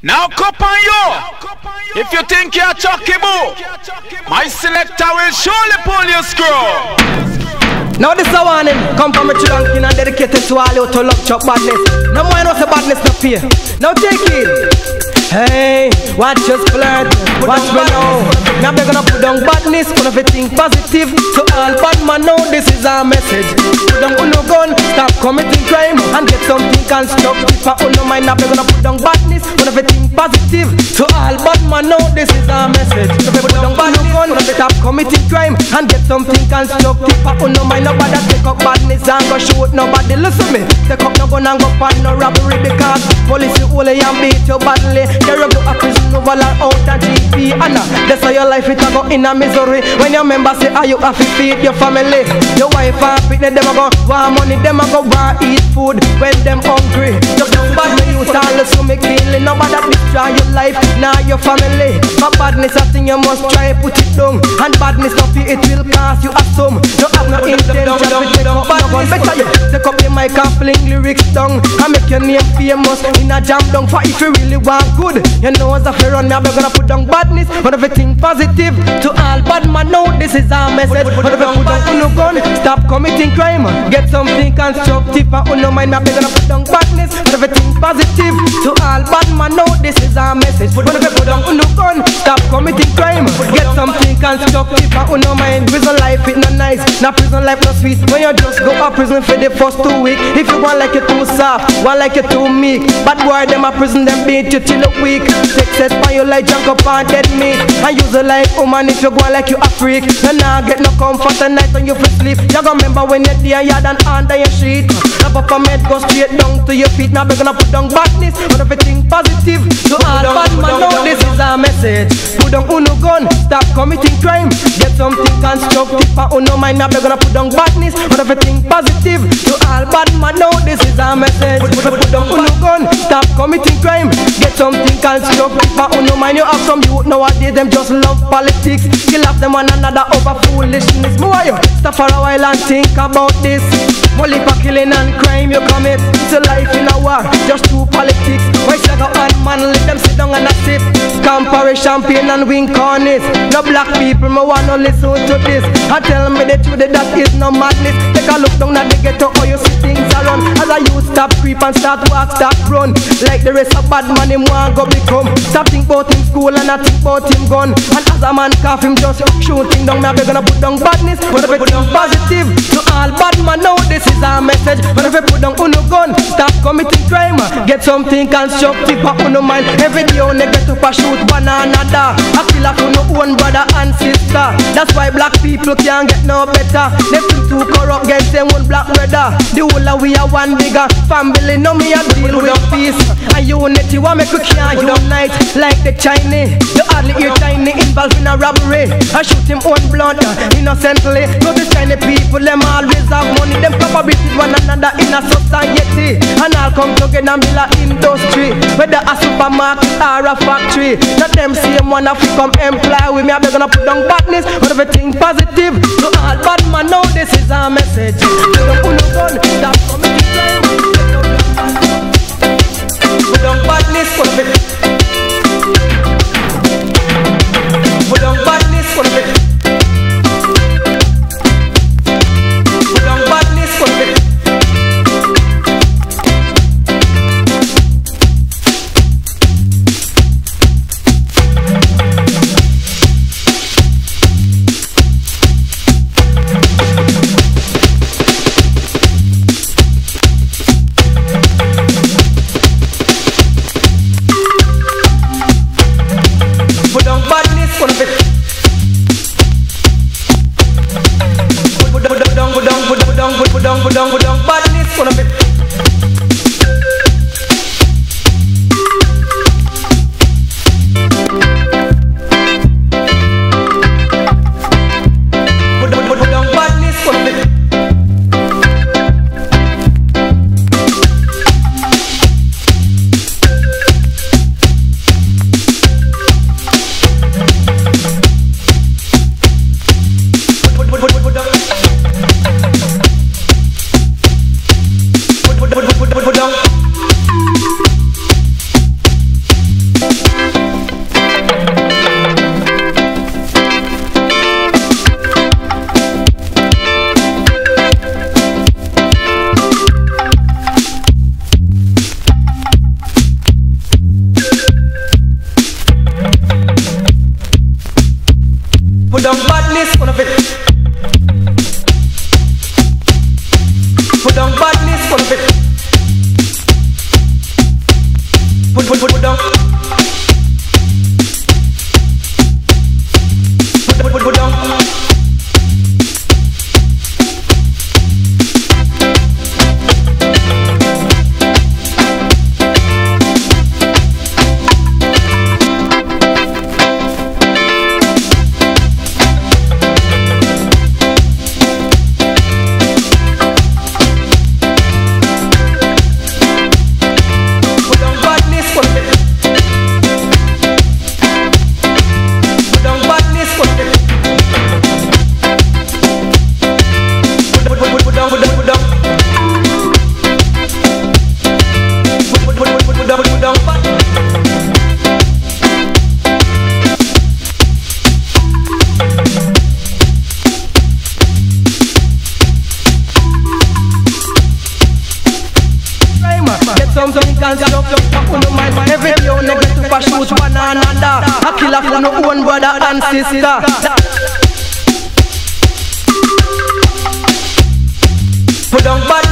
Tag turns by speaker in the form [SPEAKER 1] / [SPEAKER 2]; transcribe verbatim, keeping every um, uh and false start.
[SPEAKER 1] Now cup on you. If you think you're Chucky Boo, my selector will surely pull your screw.
[SPEAKER 2] Now this is a warning, come from a children and dedicated to all you to love Chuck badness. No more no say badness no fear. Now take it. Hey, watch us flirt, watch me now. Now they're gonna put down badness, gonna everything positive. To all bad man know this is our message. Put down uno gun, stop committing crime and get something constructive. For uno mind, now they're gonna put down badness, gonna everything positive. To all bad man know this is our message. Put down uno gun, stop committing crime and get something constructive. For uno mind, nobody take up badness and go shoot nobody. Listen me, take up no gun and go find no robbery because police you only and beat you badly. They rub you a prison over and out and G P Anna, that's how your life it a go in a misery. When your members say how you have to feed your family, your wife and picnic them a go want money, them a go want eat food when them hungry. Just don't bad me use all the so me killing. Nobody destroy your life, now your family. But badness a thing you must try put it down. And badness not it will cost you a sum. Don't have no intention to take up badness. Better you take up your mic and fling lyrics down and make your name famous in a jam down. For if you really want good, you know as a fair run, now we're gonna put down badness, but everything positive. To all bad man know this is our message. But if you put down uno gun, stop committing crime, get something constructive. And uno mind, now we're gonna put down badness, but everything positive. To all bad man know this is our message. But if you put down uno gun, stop committing crime, get something constructive. And uno mind, prison life it not nice, now prison life not sweet. When you just go to prison for the first two weeks, if you want like you too soft, want like you too meek, bad boy them a prison them beat you till you weak. Take set for you like junk up and dead meat. And use it like woman if you go like you a freak. You nah get no comfort at night when you feel sleep. You gonna remember when you're there, you done under your sheet. Up up a head, go straight down to your feet. Now we're gonna put down badness, but everything positive. To all bad man know this is our message. Put down uno gun, stop committing crime, get something constructive. For uno mind, now we're gonna put down badness, but everything positive. To all bad man know this is our message. Put down uno gun, stop committing crime, get something constructive. For uno mind, you have some youth nowadays, them just love politics. Kill off them one another over foolishness. More you stop for a while and think about this. Only for killing and crime you commit. It's a life in a war, just two politics. Why say go on man, let them sit down and a sip. Compare champagne and win corners. No black people, me wanna listen to this. I tell me the truth, that is no madness. Take a look down at the ghetto, how you see things around. As a youth stop creep and start walk, start run. Like the rest of bad man, him want go become. Stop think about him school and I think about him gun. And as a man cough him just shooting down. Now we're gonna put down badness, but if we put down positive. To all bad man know this is our message. But if we put down uno gun, stop committing crime, get something constructive for uno mind. Every day on they get to shoot one another. I feel like uno own brother and sister. That's why black people can't get no better. They feel too corrupt against them one black brother. The whole of we are one bigger family. No me a deal with peace and unity. What make we can't unite like the Chinese. You hardly hear Chinese involved in a robbery. I shoot him own blood innocently. No the Chinese people, them always have money. Them collaborate with one another in a society. And all come together and build a industry. Whether a supermarket or a factory. Not them same one if we come employ with me. I'm gonna put down badness, but everything positive. So all bad man know this is our message. Don't put no gun, stop committing crime. Put down badness, but everything. Put down badness, but everything. Put down badness, but everything. put put put down. Put put put down. Every day you negative for shoot one another. A killer for no own brother and sister. Put down bad